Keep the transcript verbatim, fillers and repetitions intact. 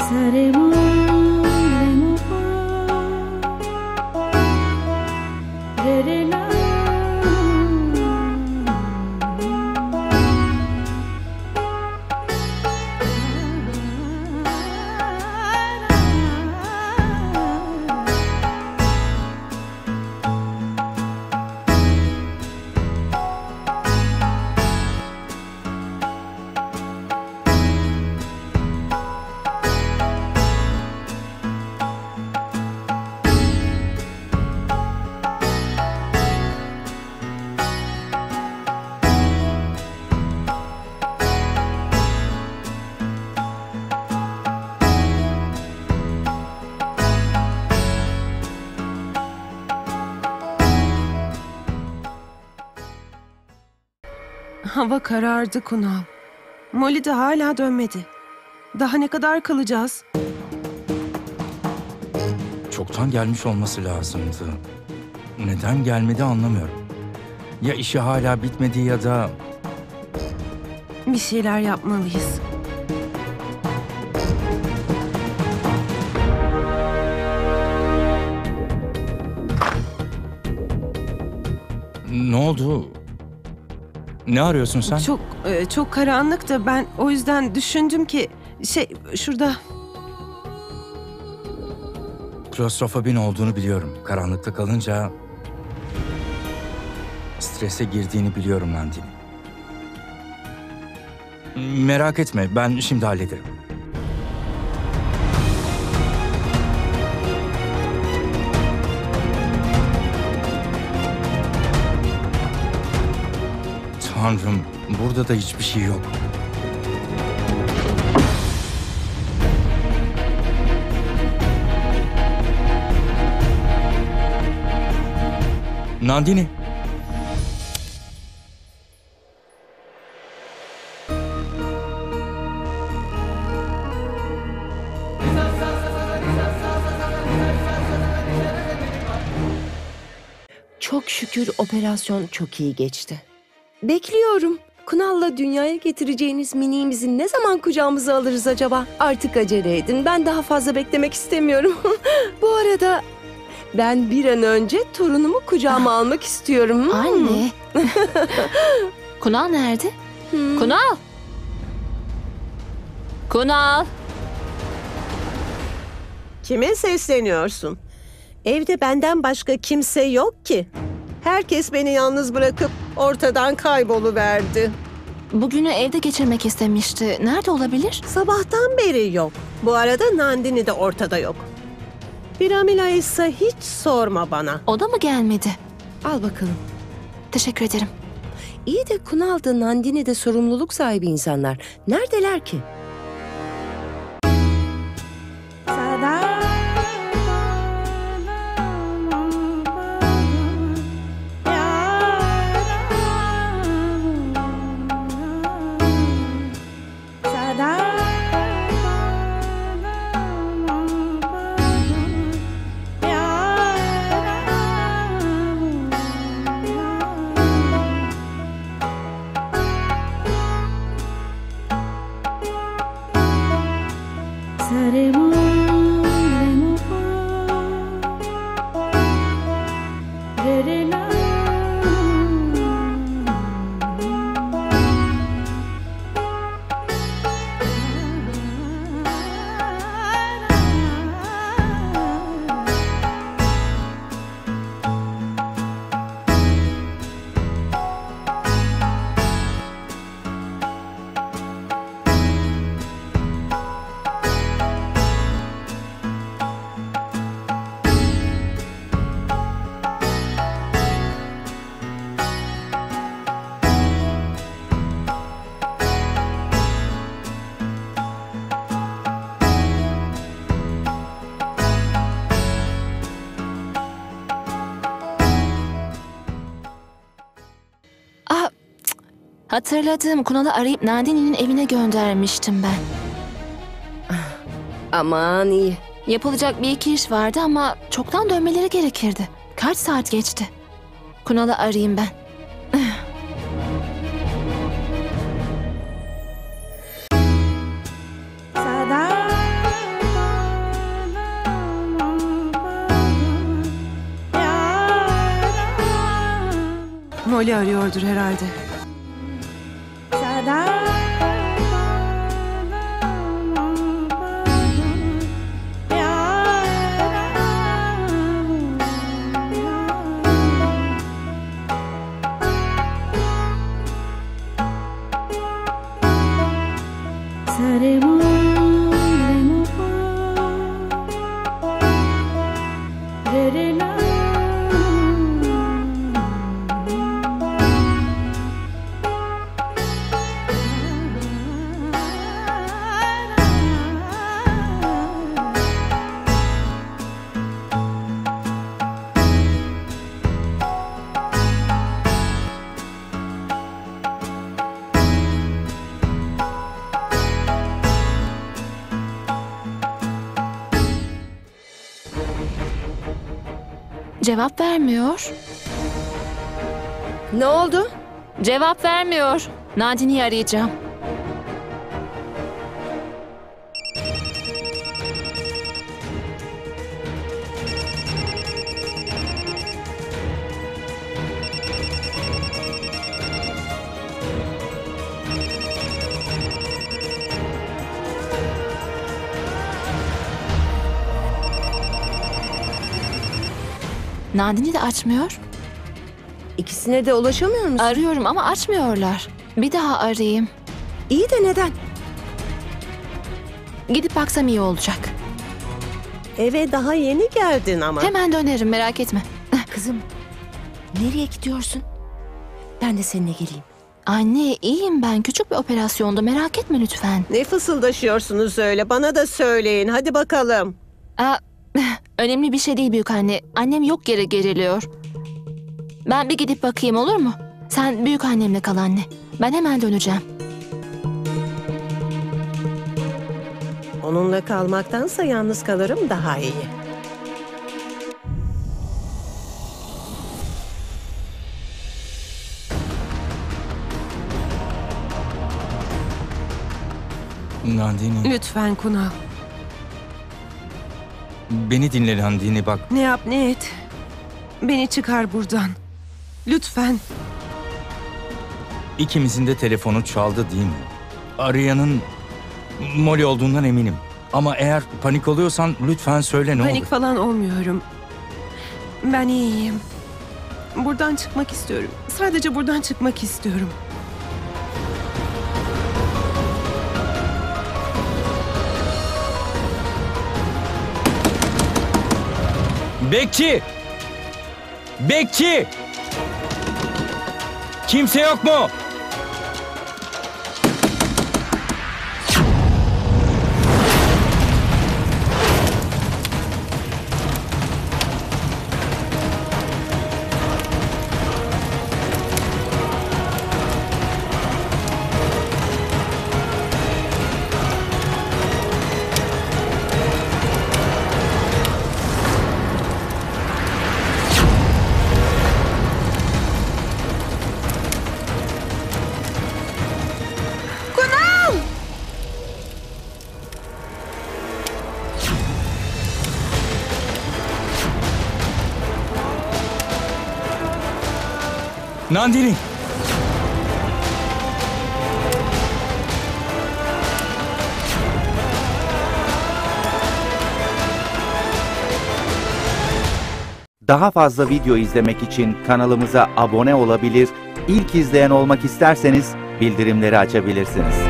Hava karardı Kunal. Molly de hala dönmedi. Daha ne kadar kalacağız? Çoktan gelmiş olması lazımdı. Neden gelmedi anlamıyorum. Ya işi hala bitmedi ya da... Bir şeyler yapmalıyız. Ne oldu? Ne arıyorsun sen? Çok e, çok karanlık da ben o yüzden düşündüm ki şey şurada. Klostrofobin olduğunu biliyorum. Karanlıkta kalınca strese girdiğini biliyorum Nandini. Merak etme, ben şimdi hallederim. Tanrım, burada da hiçbir şey yok. Nandini. Çok şükür operasyon çok iyi geçti. Bekliyorum. Kunal'la dünyaya getireceğiniz miniğimizi ne zaman kucağımıza alırız acaba? Artık acele edin. Ben daha fazla beklemek istemiyorum. Bu arada ben bir an önce torunumu kucağıma almak istiyorum. Hmm. Anne. Kunal nerede? Hmm. Kunal. Kunal. Kime sesleniyorsun? Evde benden başka kimse yok ki. Herkes beni yalnız bırakıp ortadan kayboluverdi. Bugünü evde geçirmek istemişti. Nerede olabilir? Sabahtan beri yok. Bu arada Nandini de ortada yok. Piramila ise hiç sorma bana. O da mı gelmedi? Al bakalım. Teşekkür ederim. İyi de Kunal da Nandini de sorumluluk sahibi insanlar. Neredeler ki? Hatırladım. Kunal'ı arayıp Nandini'nin evine göndermiştim ben. Aman iyi. Yapılacak bir iki iş vardı ama çoktan dönmeleri gerekirdi. Kaç saat geçti? Kunal'ı arayayım ben. Molly arıyordur herhalde. Cevap vermiyor. Ne oldu? Cevap vermiyor. Nandini'yi arayacağım. Nandini de açmıyor. İkisine de ulaşamıyor musun? Arıyorum ama açmıyorlar. Bir daha arayayım. İyi de neden? Gidip baksam iyi olacak. Eve daha yeni geldin ama. Hemen dönerim, merak etme. Kızım, nereye gidiyorsun? Ben de seninle geleyim. Anne, iyiyim ben. Küçük bir operasyonda, merak etme lütfen. Ne fısıldaşıyorsunuz öyle? Bana da söyleyin. Hadi bakalım. Aa, önemli bir şey değil büyük anne. Annem yok yere geriliyor. Ben bir gidip bakayım, olur mu? Sen büyük annemle kal anne. Ben hemen döneceğim. Onunla kalmaktansa yalnız kalırım daha iyi. Nandini, Lütfen Kunal. beni dinle Nandini bak. Ne yap ne et. Beni çıkar buradan. Lütfen. İkimizin de telefonu çaldı değil mi? Arayanın Molly olduğundan eminim. Ama eğer panik oluyorsan lütfen söyle ne Panik olur. falan olmuyorum. Ben iyiyim. Buradan çıkmak istiyorum. Sadece buradan çıkmak istiyorum. Bekçi! Bekçi! Kimse yok mu? Nandini! Daha fazla video izlemek için kanalımıza abone olabilir, ilk izleyen olmak isterseniz bildirimleri açabilirsiniz.